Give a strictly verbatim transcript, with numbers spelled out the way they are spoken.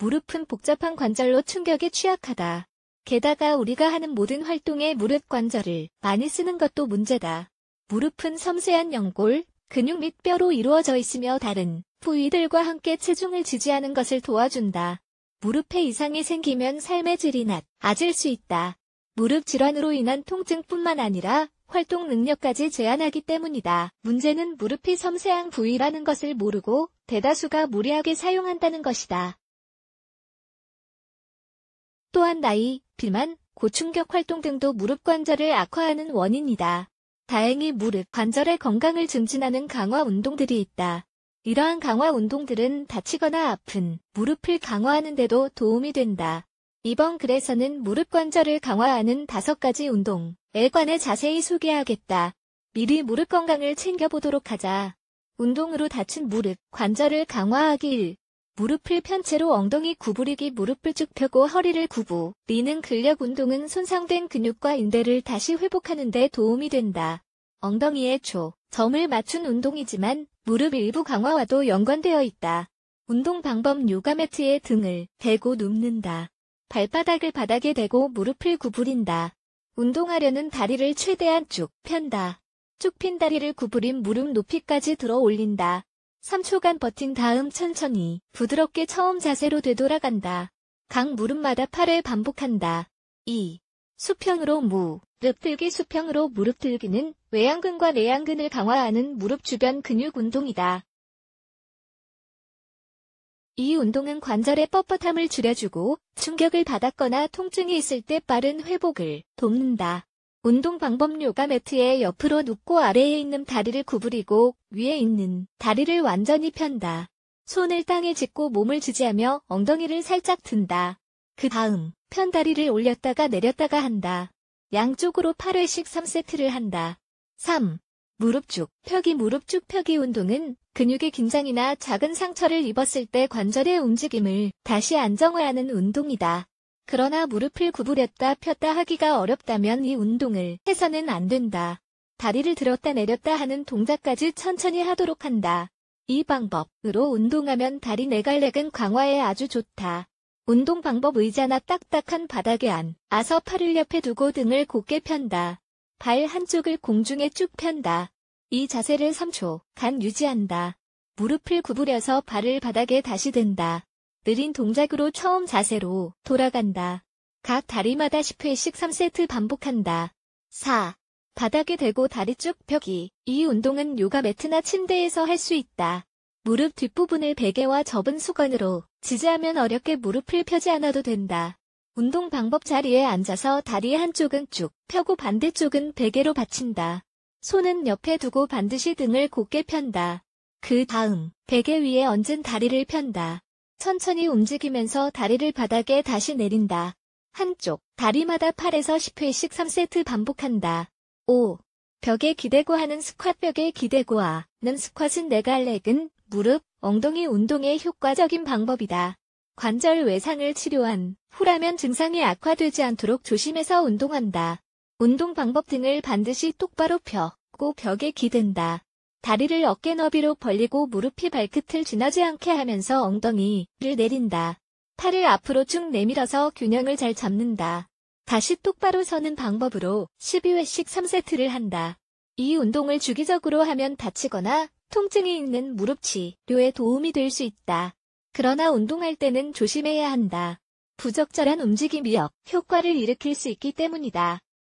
무릎은 복잡한 관절로 충격에 취약하다. 게다가 우리가 하는 모든 활동에 무릎 관절을 많이 쓰는 것도 문제다. 무릎은 섬세한 연골, 근육 및 뼈로 이루어져 있으며 다른 부위들과 함께 체중을 지지하는 것을 도와준다. 무릎에 이상이 생기면 삶의 질이 낮아질 수 있다. 무릎 질환으로 인한 통증뿐만 아니라 활동 능력까지 제한하기 때문이다. 문제는 무릎이 섬세한 부위라는 것을 모르고 대다수가 무리하게 사용한다는 것이다. 또한 나이, 비만, 고충격 활동 등도 무릎 관절을 악화하는 원인이다. 다행히 무릎 관절의 건강을 증진하는 강화 운동들이 있다. 이러한 강화 운동들은 다치거나 아픈 무릎을 강화하는 데도 도움이 된다. 이번 글에서는 무릎 관절을 강화하는 다섯 가지 운동에 관해 자세히 소개하겠다. 미리 무릎 건강을 챙겨보도록 하자. 운동으로 다친 무릎 관절을 강화하기 일. 무릎을 편 채로 엉덩이 구부리기. 무릎을 쭉 펴고 허리를 구부리는 근력 운동은 손상된 근육과 인대를 다시 회복하는 데 도움이 된다. 엉덩이에 초점을 맞춘 운동이지만 무릎 일부 강화와도 연관되어 있다. 운동 방법 요가 매트에 등을 대고 눕는다. 발바닥을 바닥에 대고 무릎을 구부린다. 운동하려는 다리를 최대한 쭉 편다. 쭉 핀 다리를 구부린 무릎 높이까지 들어 올린다. 삼 초간 버틴 다음 천천히 부드럽게 처음 자세로 되돌아간다. 각 무릎마다 팔 회 반복한다. 이. 수평으로 무릎 들기. 수평으로 무릎 들기는 외양근과 내양근을 강화하는 무릎 주변 근육 운동이다. 이 운동은 관절의 뻣뻣함을 줄여주고 충격을 받았거나 통증이 있을 때 빠른 회복을 돕는다. 운동 방법 요가 매트에 옆으로 눕고 아래에 있는 다리를 구부리고 위에 있는 다리를 완전히 편다. 손을 땅에 짚고 몸을 지지하며 엉덩이를 살짝 든다. 그 다음 편 다리를 올렸다가 내렸다가 한다. 양쪽으로 팔 회씩 삼 세트를 한다. 삼. 무릎 쭉 펴기. 무릎 쭉 펴기 운동은 근육의 긴장이나 작은 상처를 입었을 때 관절의 움직임을 다시 안정화하는 운동이다. 그러나 무릎을 구부렸다 폈다 하기가 어렵다면 이 운동을 해서는 안 된다. 다리를 들었다 내렸다 하는 동작까지 천천히 하도록 한다. 이 방법으로 운동하면 다리 내갈래근 강화에 아주 좋다. 운동 방법 의자나 딱딱한 바닥에 앉아서 팔을 옆에 두고 등을 곧게 편다. 발 한쪽을 공중에 쭉 편다. 이 자세를 삼 초간 유지한다. 무릎을 구부려서 발을 바닥에 다시 댄다. 느린 동작으로 처음 자세로 돌아간다. 각 다리마다 십 회씩 삼 세트 반복한다. 사. 바닥에 대고 다리 쭉 펴기. 이 운동은 요가 매트나 침대에서 할 수 있다. 무릎 뒷부분을 베개와 접은 수건으로 지지하면 어렵게 무릎을 펴지 않아도 된다. 운동 방법 자리에 앉아서 다리 한쪽은 쭉 펴고 반대쪽은 베개로 받친다. 손은 옆에 두고 반드시 등을 곧게 편다. 그 다음 베개 위에 얹은 다리를 편다. 천천히 움직이면서 다리를 바닥에 다시 내린다. 한쪽 다리마다 팔에서 십 회씩 삼 세트 반복한다. 오. 벽에 기대고 하는 스쿼트. 벽에 기대고 하는 스쿼트는 내갈래근, 무릎, 엉덩이 운동의 효과적인 방법이다. 관절 외상을 치료한 후라면 증상이 악화되지 않도록 조심해서 운동한다. 운동 방법 등을 반드시 똑바로 펴고 벽에 기댄다. 다리를 어깨 너비로 벌리고 무릎이 발끝을 지나지 않게 하면서 엉덩이를 내린다. 팔을 앞으로 쭉 내밀어서 균형을 잘 잡는다. 다시 똑바로 서는 방법으로 십이 회씩 삼 세트를 한다. 이 운동을 주기적으로 하면 다치거나 통증이 있는 무릎 치료에 도움이 될 수 있다. 그러나 운동할 때는 조심해야 한다. 부적절한 움직임이 역 효과를 일으킬 수 있기 때문이다.